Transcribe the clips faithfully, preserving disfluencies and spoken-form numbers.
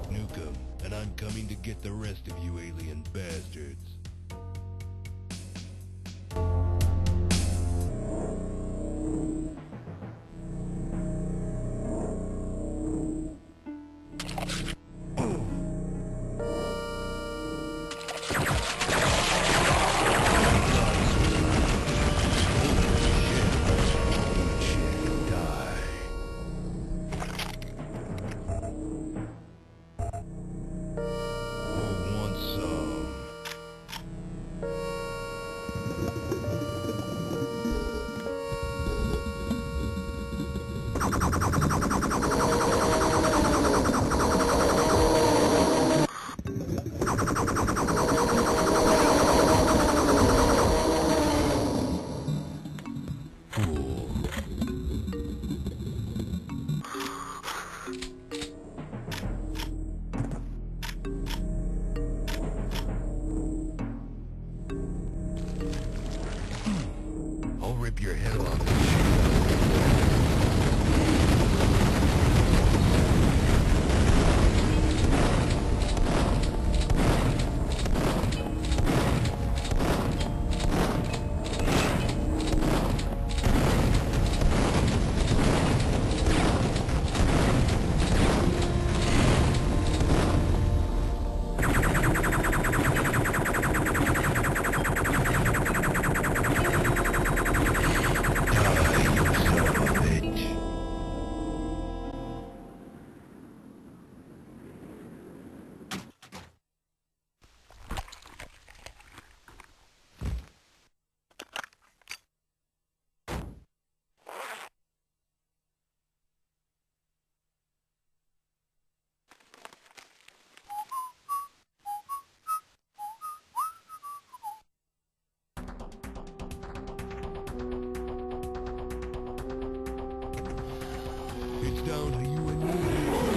Nukem, and I'm coming to get the rest of you alien bastards. I'll rip your head off. It's down to you and me.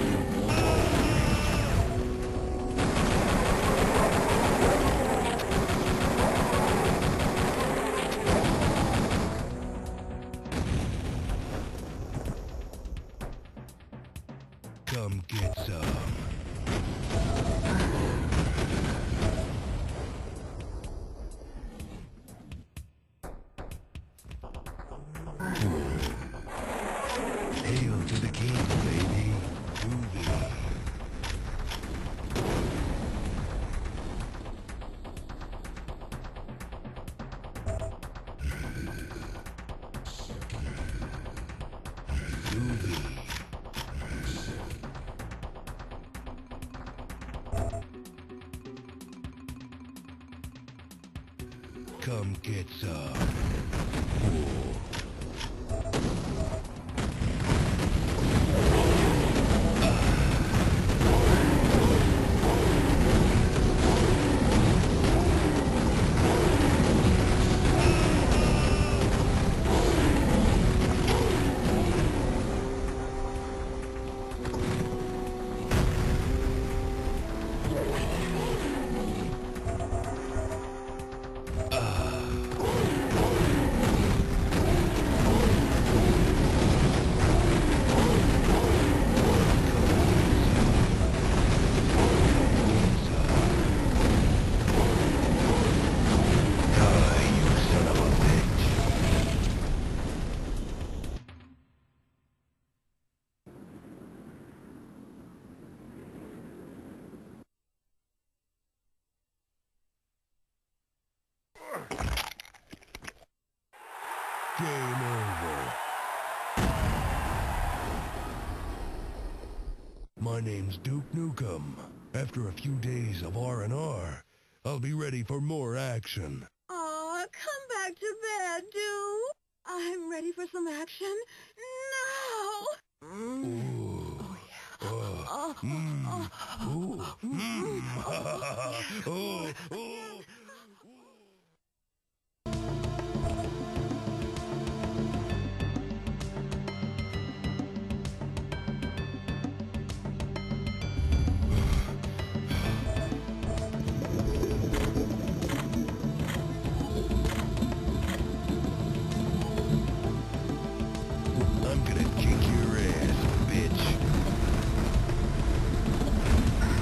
Come get some. Hail to the king, baby. Groovy. Groovy. Come get some. Ooh. Game over. My name's Duke Nukem. After a few days of R and R, I'll be ready for more action. Aw, come back to bed, Duke. I'm ready for some action now. Mm. Ooh. Oh, yeah. Oh. Oh, Mm. oh, Ooh. Mm. Oh. Oh. I'm gonna kick your ass, bitch.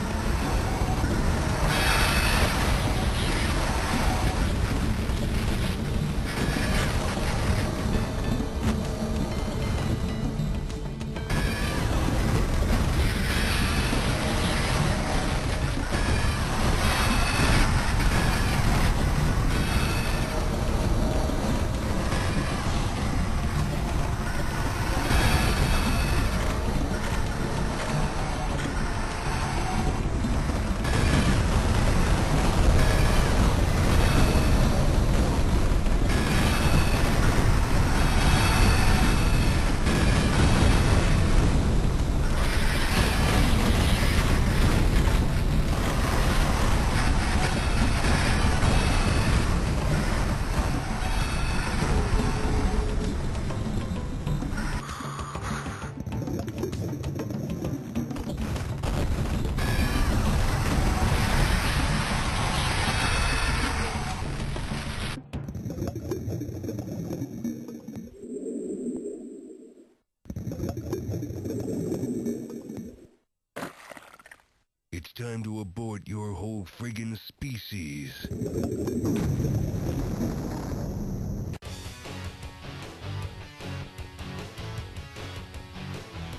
time to abort your whole friggin' species.